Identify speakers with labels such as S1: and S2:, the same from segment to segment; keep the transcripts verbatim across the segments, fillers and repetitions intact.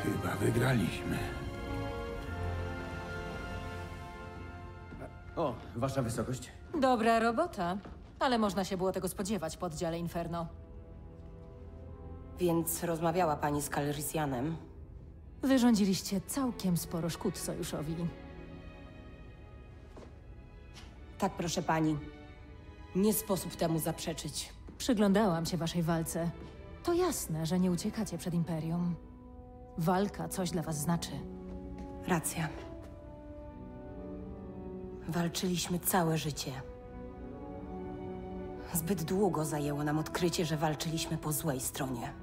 S1: Chyba wygraliśmy.
S2: O, wasza wysokość.
S3: Dobra robota, ale można się było tego spodziewać po oddziale Inferno.
S4: Więc rozmawiała pani z Calrissianem.
S3: Wyrządziliście całkiem sporo szkód sojuszowi.
S4: Tak, proszę pani. Nie sposób temu zaprzeczyć.
S3: Przyglądałam się waszej walce. To jasne, że nie uciekacie przed Imperium. Walka coś dla was znaczy.
S4: Racja. Walczyliśmy całe życie. Zbyt długo zajęło nam odkrycie, że walczyliśmy po złej stronie.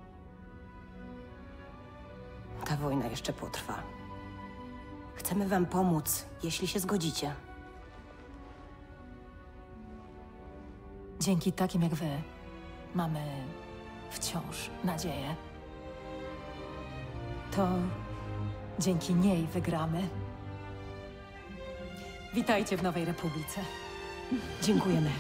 S4: Ta wojna jeszcze potrwa. Chcemy wam pomóc, jeśli się zgodzicie.
S3: Dzięki takim jak wy mamy wciąż nadzieję. To dzięki niej wygramy. Witajcie w Nowej Republice.
S4: Dziękujemy.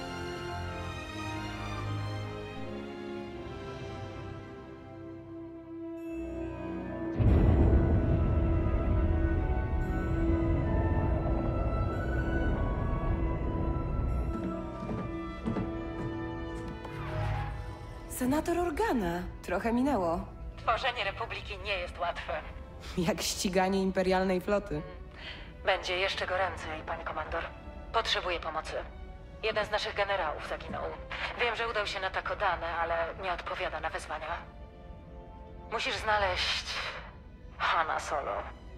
S4: Senator Organa. Trochę minęło.
S3: Tworzenie Republiki nie jest łatwe.
S4: Jak ściganie imperialnej floty.
S3: Będzie jeszcze goręcej, pani komandor. Potrzebuję pomocy. Jeden z naszych generałów zaginął. Wiem, że udał się na Takodane, ale nie odpowiada na wezwania. Musisz znaleźć Hanna Solo.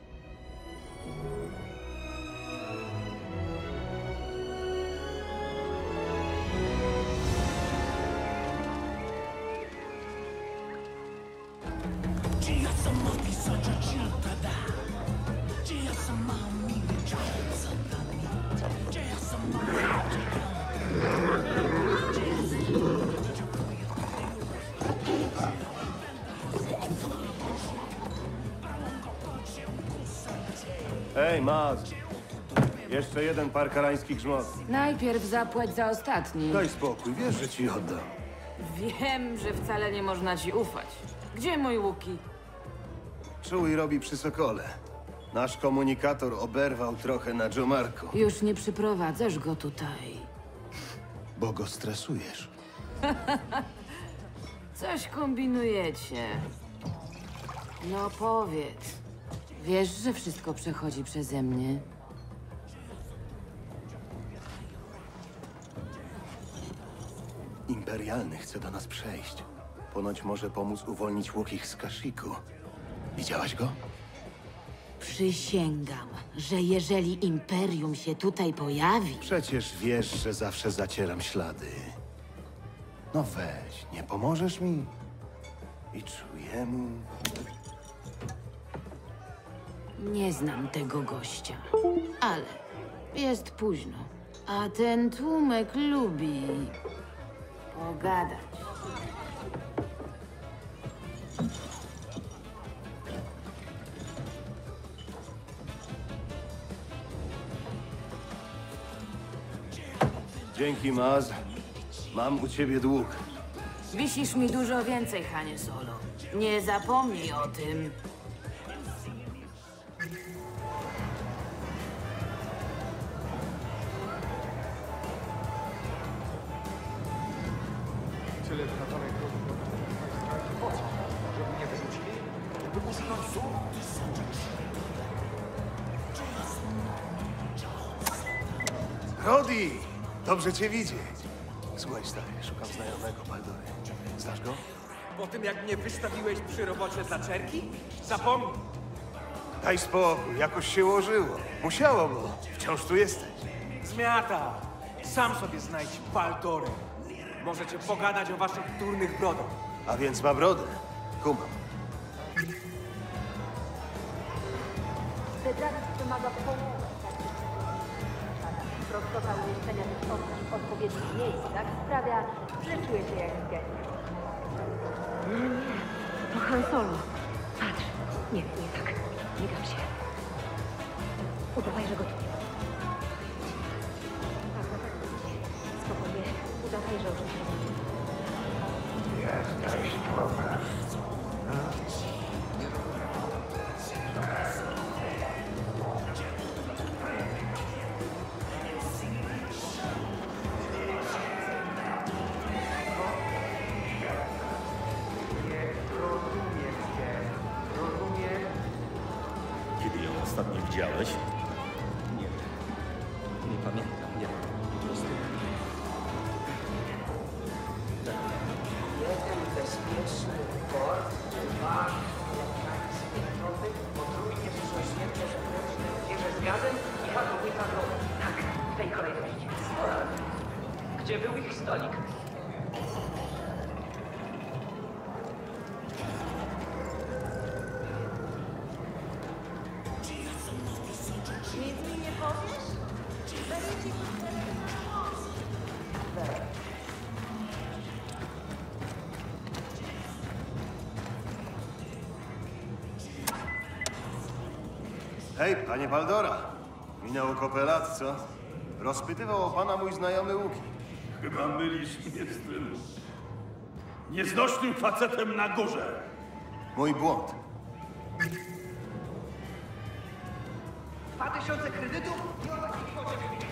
S5: Hej, Maz. Jeszcze jeden parkarański grzmot.
S6: Najpierw zapłać za ostatni.
S5: Daj spokój, wiesz, że ci oddam.
S6: Wiem, że wcale nie można ci ufać. Gdzie mój Łuki?
S5: Czuj robi przy Sokole. Nasz komunikator oberwał trochę na Dżomarku.
S6: Już nie przyprowadzasz go tutaj.
S5: Bo go stresujesz.
S6: Coś kombinujecie. No powiedz. Wiesz, że wszystko przechodzi przeze mnie?
S5: Imperialny chce do nas przejść. Ponoć może pomóc uwolnić Łukich z Kashyyyku. Widziałaś go?
S6: Przysięgam, że jeżeli Imperium się tutaj pojawi...
S5: Przecież wiesz, że zawsze zacieram ślady. No weź, nie pomożesz mi? I czujemu...
S6: Nie znam tego gościa, ale jest późno. A ten tłumek lubi pogadać.
S5: Dzięki, Maz. Mam u ciebie dług.
S6: Wisisz mi dużo więcej, Hanie Solo. Nie zapomnij o tym.
S7: Tyle wyratowanych produktów. Po co? Żeby nie wyrzucili? By usunąć sum?
S5: Rodi! Dobrze cię widzieć. Słuchaj, stary, szukam znajomego Baldory. Znasz go?
S7: Po tym, jak mnie wystawiłeś przy robocie dla czerki? Zapomnij.
S5: Daj spokój, jakoś się ułożyło. Musiało, bo wciąż tu jesteś.
S7: Zmiata! Sam sobie znajdź Baldorę. Możecie pogadać o waszych durnych brodach.
S5: A więc ma brodę. Kumam.
S8: Federacja wymaga połowę takich prostota umieszczenia tych osób w odpowiednich miejscach sprawia, że czuję się jak geniusz. Nie, nie, to Han Solo. Patrz, nie, nie tak, nie dam się. Udawaj, że go tu nie ma. Tak, na pewno. Spokojnie, udawaj, że oczywiście.
S1: Jesteś problem. ostatnio widziałeś?
S2: Nie. Nie pamiętam, nie. Po prostu...
S9: Jeden bezpieczny port, dwa amerykańskie floty, potrójnie przyszłoświetne zewnętrzne wieże z gazem i hatownica do... Tak, w tej kolejności. Gdzie był ich stolik?
S8: Nic mi nie powiesz? Będę ci
S5: Hej, panie Baldora. Minęło kopę lat, co? Rozpytywał o pana mój znajomy Łuki.
S1: Chyba mylisz mnie z tym nieznośnym facetem na górze.
S5: Mój błąd.
S9: Dwa tysiące kredytów i o takiej kwocie wymienię.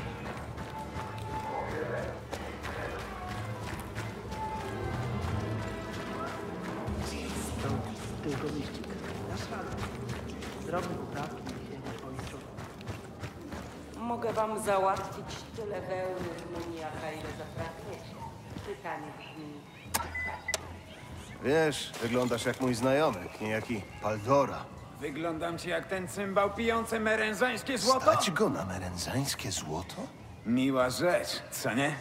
S9: To tylko liścik. Dasz radę. Drobne poprawki i się nie policzą.
S6: Mogę wam załatwić tyle wełny z muniaka, ile zapragniecie. Pytanie brzmi...
S5: Wiesz, wyglądasz jak mój znajomy, niejaki Baldora.
S7: Wyglądam ci jak ten cymbał pijący merenzańskie złoto?
S5: Stać go na merenzańskie złoto?
S7: Miła rzecz, co nie?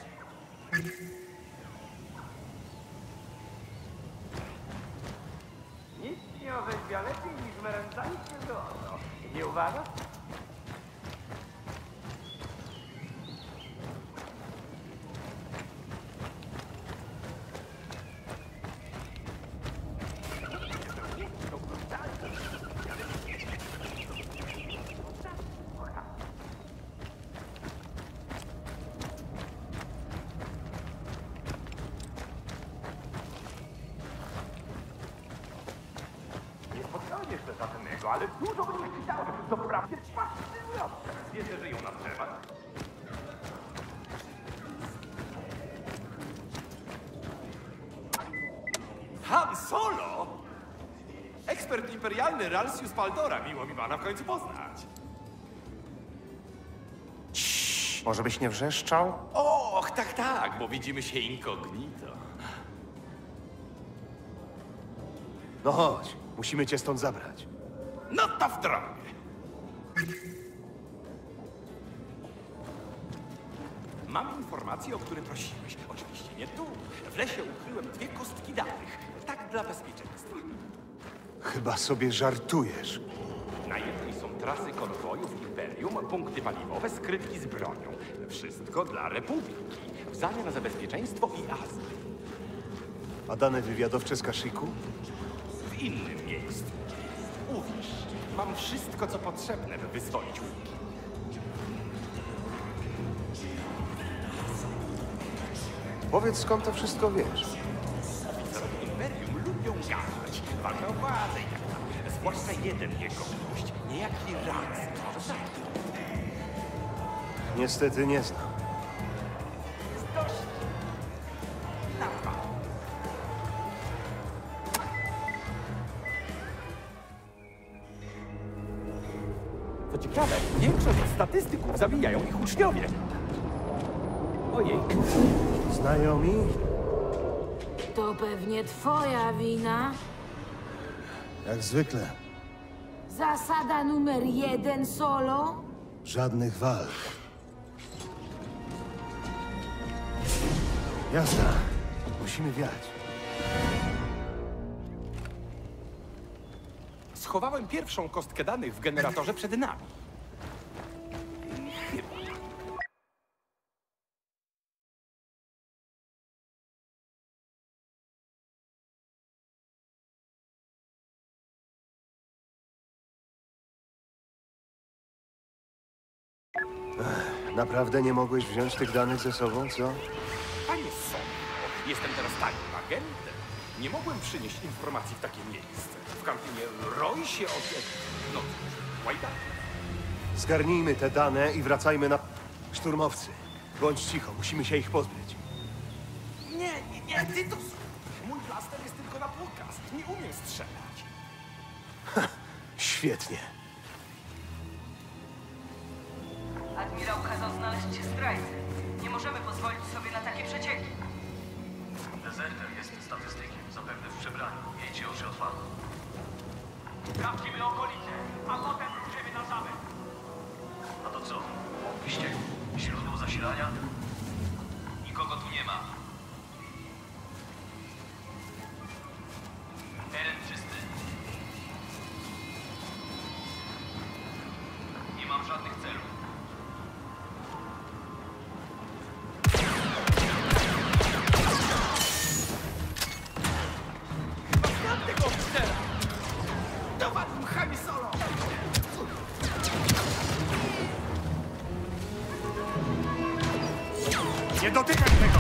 S9: Nic nie orzeźwia lepiej niż merenzańskie złoto. Nie uważasz?
S1: Nie spotkałem jeszcze żadnego, ale dużo by mi chciało, żeby to wprawdzie fascynujące. Wiecie, że ją na drzewach?
S10: Han Solo! Ekspert imperialny Ralsius Baldora. Miło mi pana w końcu poznać.
S5: Może byś nie wrzeszczał?
S10: Och, tak, tak, bo widzimy się incognito.
S5: No chodź, musimy cię stąd zabrać.
S10: No to w drogę. Mam informacje, o które prosiłeś. Oczywiście nie tu. W lesie ukryłem dwie kostki danych. Tak dla bezpieczeństwa.
S5: Chyba sobie żartujesz.
S10: Na jednej są trasy konwojów Imperium, punkty paliwowe, skrytki z bronią. Wszystko dla Republiki. W zamian za bezpieczeństwo i azyl.
S5: A dane wywiadowcze z Kashyyyku?
S10: W innym miejscu. Uwierz, mam wszystko, co potrzebne, by wyzwolić łuki.
S5: Powiedz, skąd to wszystko wiesz?
S10: Oficerowie Imperium lubią gadać. Walka o władzę i tak dalej. Zwłaszcza jeden jego gość, niejaki Rans. Może znać.
S5: Niestety nie znam.
S10: Dość. Na dwa. Co ciekawe, większość statystyków zabijają ich uczniowie. Ojej.
S5: Znajomi?
S6: To pewnie twoja wina.
S5: Jak zwykle.
S6: Zasada numer jeden, Solo.
S5: Żadnych walk. Jazda. Musimy wiać.
S10: Schowałem pierwszą kostkę danych w generatorze przed nami. Chyba.
S5: Naprawdę nie mogłeś wziąć tych danych ze sobą, co?
S10: Panie Solo, jestem teraz tajnym agentem. Nie mogłem przynieść informacji w takie miejsce. W kantynie roi się od... No cóż, łajda.
S5: Zgarnijmy te dane i wracajmy na... Szturmowcy. Bądź cicho, musimy się ich pozbyć.
S10: Nie, nie, nie, ty to... Mój blaster jest tylko na pokaz. Nie umiem strzelać.
S5: Świetnie.
S6: Mira ukazał znaleźć zdrajcę. Nie możemy pozwolić sobie na takie przecieki.
S11: Dezerter jest statystykiem, zapewne w przebraniu. Miejcie oczy otwarte.
S1: Sprawdzimy okolice, a potem ruszymy na zamek.
S11: A to co? Wyścig? Źródło zasilania? Nikogo tu nie ma. Teren czysty. Nie mam żadnych celów.
S10: Znam tego oficera! Dowad mu Chami Solo!
S1: Nie dotykaj tego!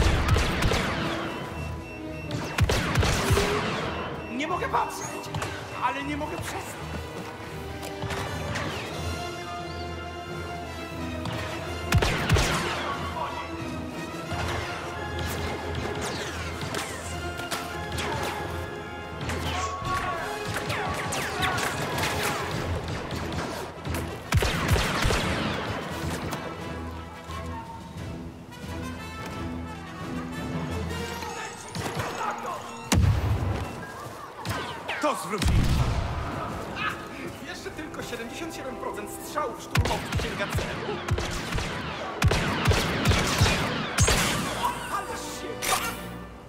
S10: Nie mogę patrzeć, ale nie mogę przestać.
S1: To zwróci!
S10: Jeszcze tylko siedemdziesiąt siedem procent strzałów szturmowych sięga celu. Ależ się bawi!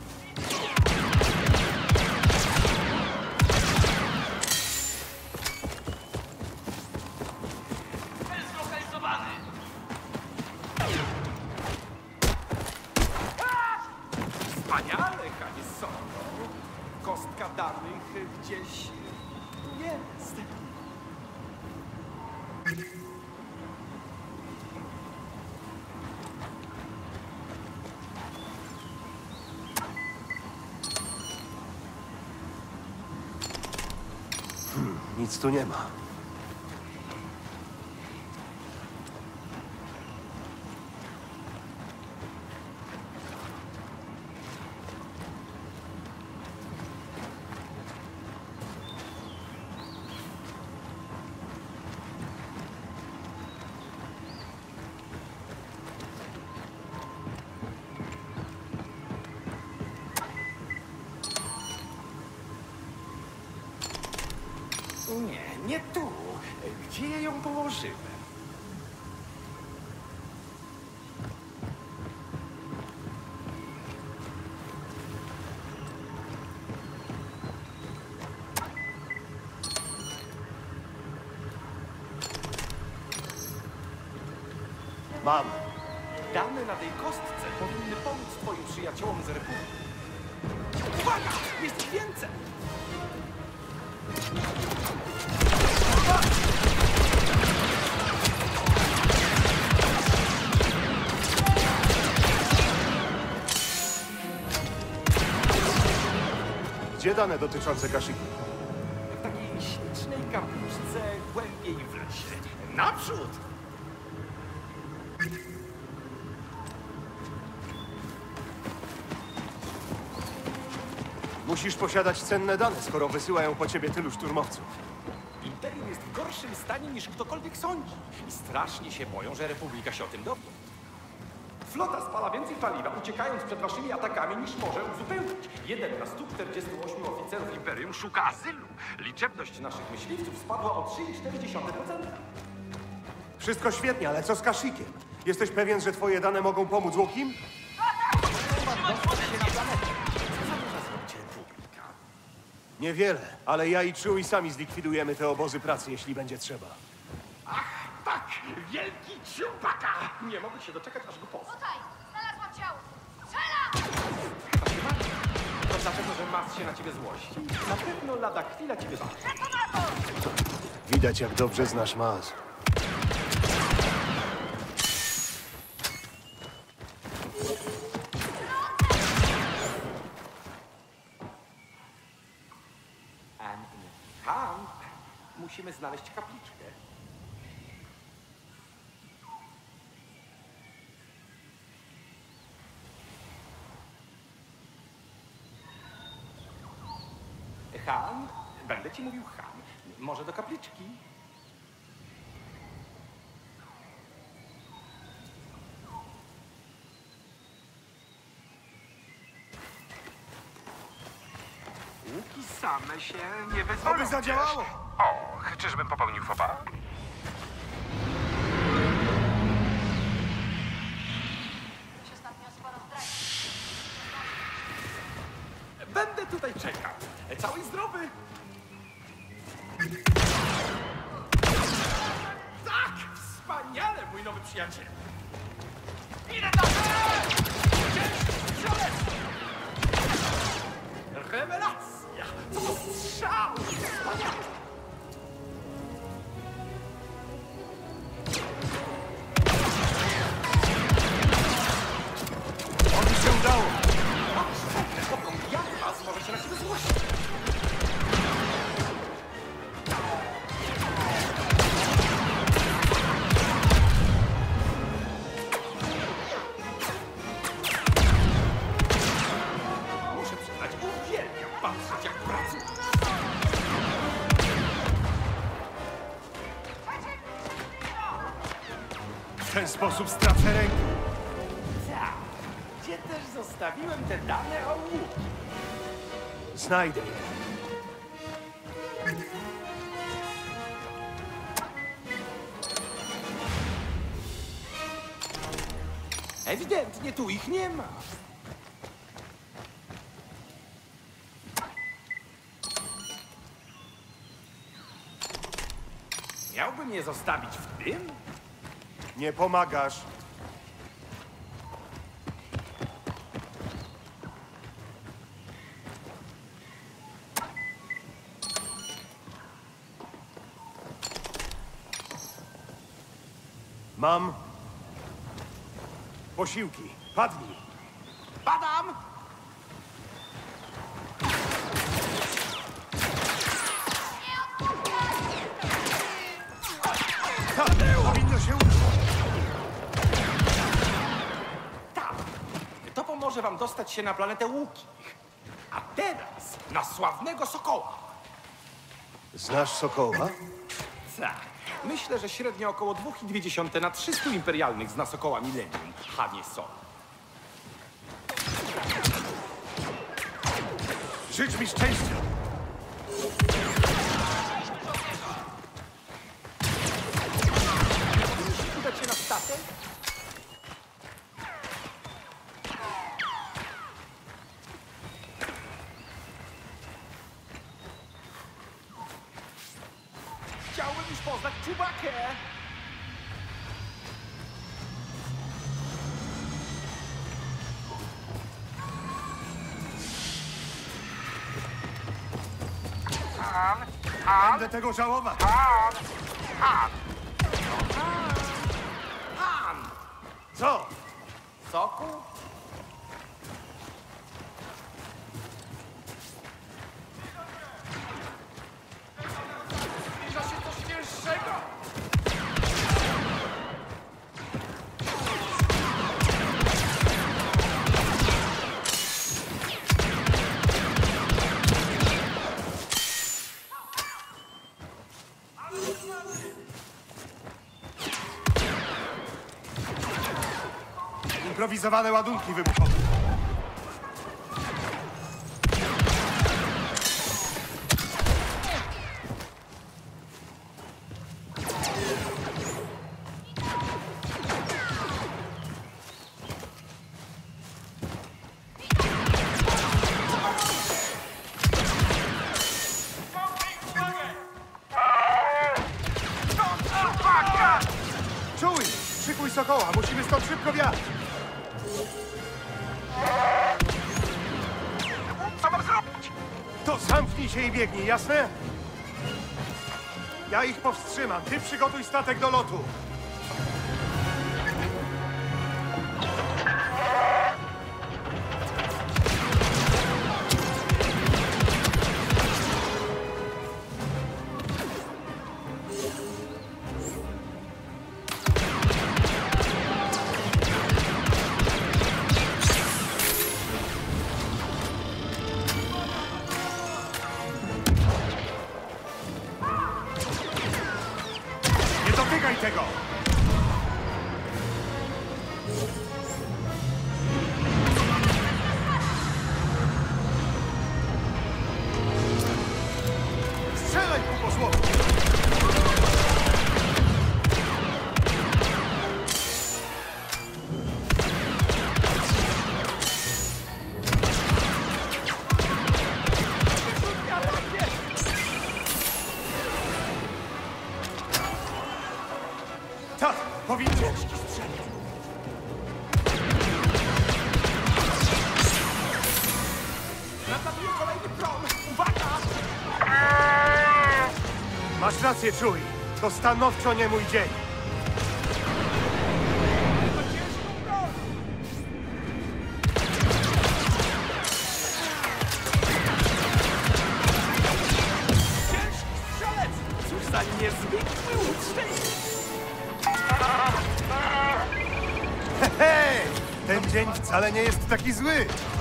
S11: Cel zlokalizowany!
S10: Wspaniale, Chami Solo. Kostka danych gdzieś tu jest.
S5: Nic tu nie ma.
S10: Nie, nie tu. Gdzie ja ją położyłem?
S5: Mam.
S10: Dane na tej kostce powinny pomóc twoim przyjaciołom z Republiki. Uwaga! Jest ich więcej!
S5: Gdzie dane dotyczące Kashyyyki?
S10: W takiej ślicznej kapliczce głębiej w lesie. Naprzód!
S5: Musisz posiadać cenne dane, skoro wysyłają po ciebie tylu szturmowców.
S10: Imperium jest w gorszym stanie niż ktokolwiek sądzi. I strasznie się boją, że Republika się o tym dowie. Flota spala więcej paliwa, uciekając przed waszymi atakami, niż może uzupełnić. Jeden na stu czterdziestu ośmiu oficerów Imperium szuka azylu. Liczebność naszych myśliwców spadła o trzy i cztery dziesiąte procent.
S5: Wszystko świetnie, ale co z Kashyykiem? Jesteś pewien, że twoje dane mogą pomóc Łukim? Niewiele, ale ja i Chewie sami zlikwidujemy te obozy pracy, jeśli będzie trzeba.
S10: Ach, tak! Wielki ciupaka! Nie mogę się doczekać, aż go poznam.
S8: Tutaj! Znalazłam ciało! Strzela!
S10: To dlatego, że Mars się na ciebie złości. Na pewno lada chwila ci wybaczy.
S5: Widać, jak dobrze znasz Maz.
S10: Han, musimy znaleźć kapliczkę. Han, będę ci mówił Han. Może do kapliczki?
S1: ale się nie wyzwolą.
S5: Oby zadziałało!
S1: Och, czyżbym popełnił fopa?
S10: Będę tutaj czekał. Cały i zdrowy. Tak! Wspaniale, mój nowy przyjaciel. Idę do Rewelacja! Co to strzał! Wspaniale!
S5: Oby się udało!
S10: Jak was może się na ciebie złościć? Muszę przyznać, uwielbiam patrzeć, jak pracuje.
S5: W ten sposób stracę rękę.
S10: Tak, gdzie też zostawiłem te dane o łuku.
S5: Znajdę je.
S10: Ewidentnie tu ich nie ma. Miałbym je zostawić w tym?
S5: Nie pomagasz. Mam posiłki. Padnij.
S10: Padam!
S5: Tak, powinno się udać.
S10: Tak! To pomoże wam dostać się na planetę Łuki. A teraz na sławnego Sokoła.
S5: Znasz Sokoła?
S10: Tak. Myślę, że średnio około dwa i dwie dziesiąte na trzystu imperialnych zna Sokoła Millennium, a nie Sol.
S5: Życz mi szczęścia.
S10: Udać się na statek? Chciałbym już poznać Czubakę!
S5: Będę tego żałować.
S10: Han!
S5: Co?
S10: Soku? Zbliża się coś świeższego!
S5: Improwizowane ładunki wybuchowe. Czuj! Szykuj Sokoła, musimy stąd szybko wiać.
S1: Co mam zrobić?
S5: To zamknij się i biegnij, jasne? Ja ich powstrzymam. Ty przygotuj statek do lotu. Nie dotykaj tego! Tak, powinien.
S7: Napaduje kolejny prom! Uwaga!
S5: Masz rację, Chewie. To stanowczo nie mój dzień.
S7: Ciężki strzelec! Cóż za niezwykły uczeń!
S5: Hej! Ten dzień wcale nie jest taki zły.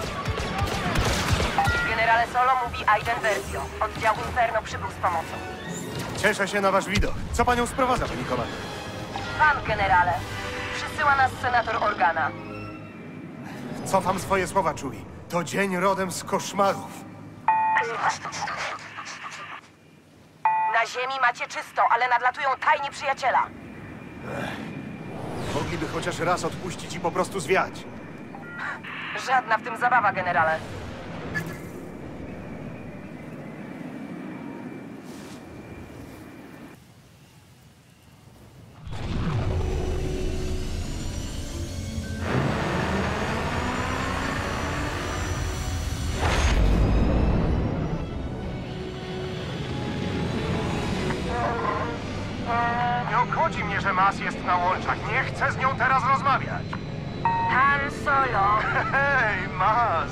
S6: Generale Solo, mówi Aiden Versio. Oddział Inferno przybył z pomocą.
S5: Cieszę się na wasz widok. Co panią sprowadza, pani komandor?
S6: Pan, generale. Przysyła nas senator Organa.
S5: Cofam swoje słowa, Chewie. To dzień rodem z koszmarów.
S6: Na ziemi macie czysto, ale nadlatują tajni przyjaciela.
S5: Mogliby chociaż raz odpuścić i po prostu zwiać.
S6: Żadna w tym zabawa, generale.
S5: Nie obchodzi mnie, że Mas jest na łączach. Nie chcę z nią teraz rozmawiać.
S6: Han Solo.
S5: Hej, Mas!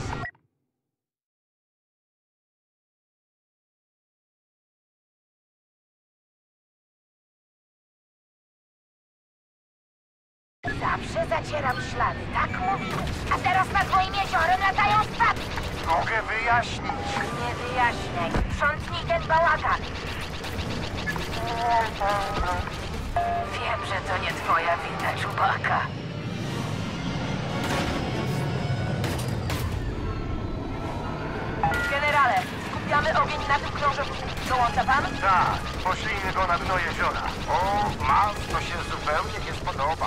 S8: Zawsze zacieram ślady, tak mówiłeś. A teraz nad moim jeziorem latają statki.
S5: Mogę wyjaśnić.
S8: Nie wyjaśniaj. Sprzątnij ten bałagan.
S3: Wiem, że to nie twoja wina, Chewbacca.
S6: Generale, skupiamy ogień na tym krążowniku. Dołącza pan?
S5: Tak, poślijmy go na dno jeziora. O, Mas to się zupełnie nie spodoba.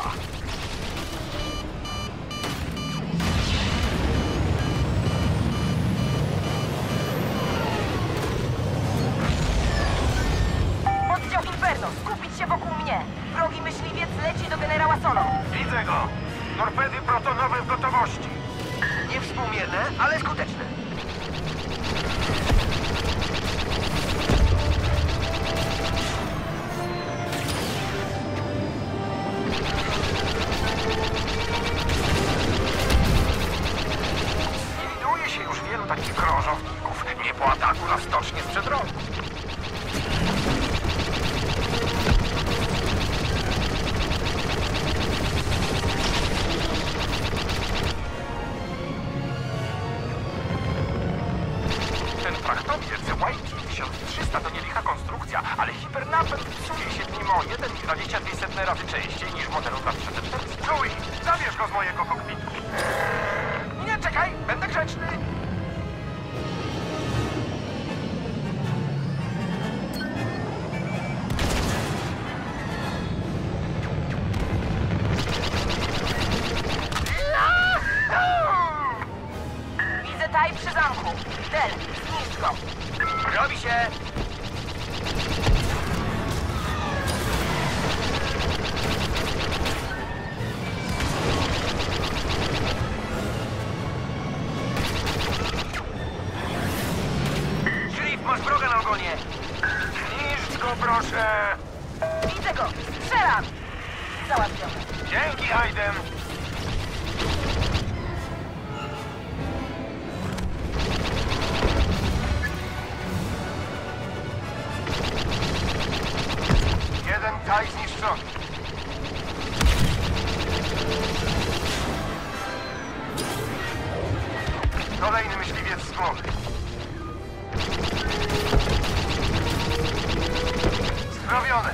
S6: Oddział Inferno, skupić się wokół mnie. Wrogi myśliwiec leci do generała Solo.
S5: Widzę go. Torpedy protonowe w gotowości.
S9: Niewspółmierne, ale skuteczne.
S5: Nie widuje się już wielu takich krążowników. Nie po ataku na stocznię sprzed roku. Ten frachtowiec White tysiąc trzysta to nielicha konstrukcja, ale hipernapęd psuje się nim o jeden i dwadzieścia dwie setne razy częściej niż w modelu dwa tysiące czterysta. Chewie, zabierz go z mojego kokpitu. Nie, czekaj, będę grzeczny.
S6: Widzę taj przy zamku. Del, zniszcz go.
S9: Robi się! Sheriff, masz wroga na ogonie!
S5: Zniszcz go, proszę.
S6: Widzę go. Strzelam. Załatwione.
S5: Dzięki, Aiden. Jeden taj zniszczony. Kolejny myśliwiec z głowy. Zdrowione.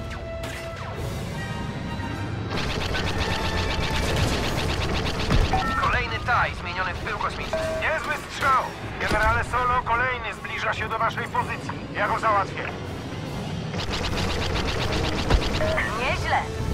S9: Kolejny taj zmieniony w pył kosmiczny.
S5: Niezły strzał. Generale Solo, kolejny zbliża się do waszej pozycji. Ja go załatwię.
S3: Nieźle.